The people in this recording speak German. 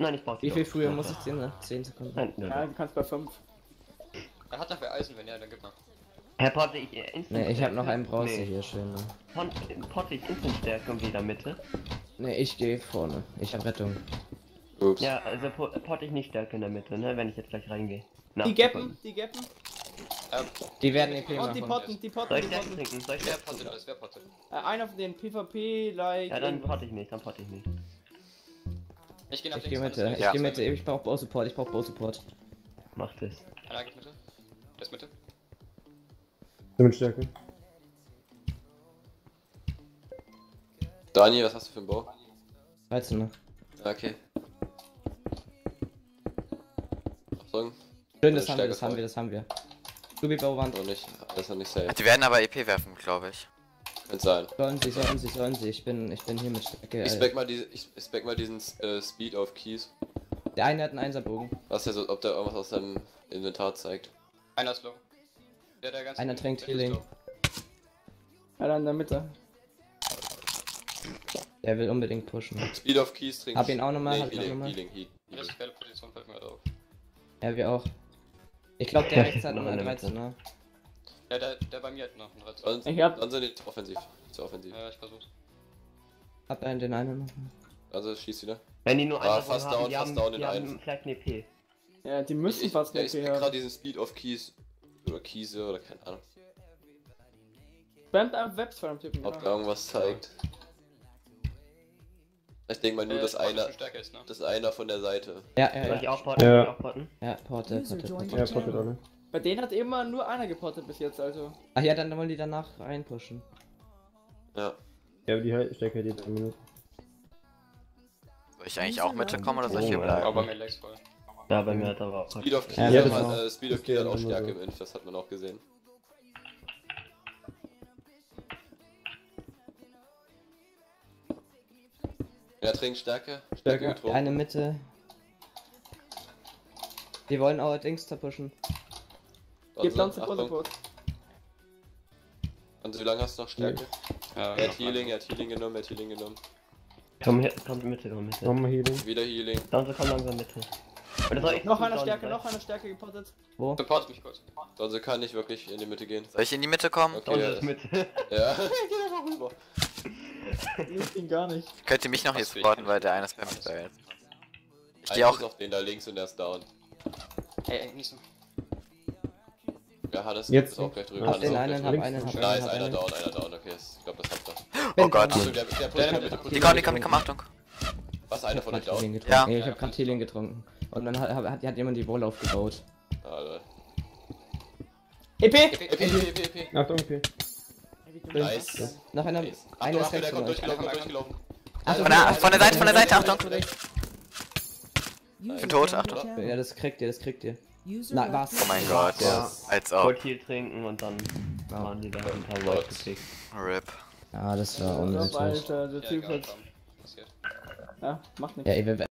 Nein, ich brauche die. Wie viel früher muss ich ziehen? Ne? 10 Sekunden. Nein, Ja, du kannst bei 5. Er hat dafür Eisen, wenn ja, dann gib mal. Herr Potte, ich instant. Ne, ich hab noch einen Bronze Nee. hier schön. Ne? Potte, ich instant Stärke und wieder Mitte. Ne, ich gehe vorne. Ich hab Rettung. Ups. Ja, also Potte ich nicht Stärke in der Mitte, ne, wenn ich jetzt gleich reingehe. Die gappen. Die werden EP Und die machen. Potten, die Potten, Soll ich die Stärke Potten. trinken? Soll ich Wer Stärke pottet trinken? das? Wer pottet? Einer von den PvP-like. Ja, dann potte ich nicht, Ich geh nach Ich gehe links. Mitte, alles ich rechts. gehe Mitte, ich brauch Bow-Support, ich brauch Bow-Support. Macht es. Einer geht Mitte. Der ist Mitte. Mit Stärke. Daniel, was hast du für einen Bau? 13 noch. Okay. Achtung. Schön, Das das ist haben wir, das Stärke haben wir, das haben wir. Ruby Bauwand. Noch nicht. Alles noch nicht safe. Die werden aber EP werfen, glaube ich. Könnte sein. Sollen sie. Ich bin hier mit Stärke. Ich spec mal diesen Speed auf Keys. Der eine hat einen Einserbogen. Was der so, ob der irgendwas aus seinem Inventar zeigt. Einer ist low. Der ganz. Einer trinkt der ist Healing. low. Einer in der Mitte. Der will unbedingt pushen. Speed auf Keys trinkt. Hab ihn auch nochmal, Nee, hab ihn auch nochmal. Healing. Das ist geile Position, fällt mir gerade auf. Ja, wir auch. Ich glaube, der rechts hat noch einen 13, ne? Ja, der bei mir hat noch einen 13. Dann, Ich hab- dann sind die offensiv. Zu offensiv. Ja, ich versuch's. Hab einen den einen noch. Also schießt wieder. Wenn die nur fast haben, down, die fast haben, down in die haben einen. vielleicht eine EP. Ja, die müssen fast ich nicht spec haben. gerade diesen Speed auf Keys. Oder Kiese oder keine Ahnung. Spammt einfach Webs vor dem Typen. Ob da irgendwas zeigt. Ich denke mal nur, dass einer. Stärker ist, ne? Das ist einer von der Seite. Ja, Soll ich ja. auch potten? Ja. Soll ich auch potten? Ja, Porte. Ja, pottet alle. Bei denen hat immer nur einer gepottet bis jetzt, also. Ach ja, dann wollen die danach reinpushen. Ja. Ja, aber die Stärke hält jetzt 1 Minute. Soll ich eigentlich auch Mitte kommen oder soll ich hier Oh, bleiben? Aber mir Legs voll. Ja, bei mir hat aber auch. Speed of Keys Ja, hat, das man, auch. Speed of Das Keys hat geht auch immer Stärke so. im Inf, das hat man auch gesehen. Ja, trinkt Stärke. Stärke Stärke. getrunken. Eine Mitte. Die wollen allerdings zerpushen. Gib Also, Lanze Support. Und wie lange hast du noch Stärke? Ja, Er hat Healing genommen. Komm Mitte, komm Mitte. Nochmal Healing. Wieder Healing. Dann komm langsam Mitte. Oder soll ich Noch einer down Stärke, sein? noch einer Stärke gepottet. Wo? Support mich kurz. Also kann nicht wirklich in die Mitte gehen. Soll ich in die Mitte kommen? Okay, Down ja, ist Mitte. ja. Geh einfach rüber. Hilft ihn gar nicht. Könnt ihr mich noch hier Was will supporten, ich? weil der eine ist bei mir da jetzt. Ich geh auch- auf den da links und der ist down. Ey, nicht so. Ja, Hannes Jetzt ist auch gleich drüber. Hab Hab Hannes den ist auch einen, gleich hab drüber. einen, hab einen, Nice, hab einer einen. down. Okay, ich glaube, das habt ihr. Oh Gott. Achtung, der pusht in der Mitte. Die kommen, Achtung. Was, einer von euch down? Healing getrunken. Ja. Nee, ich hab grad Healing getrunken. Und dann hat jemand die Wall aufgebaut. Alter. EP! EP. Achtung, okay. Nice. Noch einer. Nice. Einer ist Achtung, rechts der von kommt euch. durchgelaufen. Von der Seite, Achtung. Ich bin tot, Achtung. Ja, das kriegt ihr. Na, was? Oh mein Gott. Ja. Als ob. Gold Heal trinken und dann waren die da ein paar White gekriegt. RIP. Ah, das war Ja, unnötig. Alter, der Ja, Typ egal, hat. komm. Passiert. Ja, macht nichts. Ja, ey, wir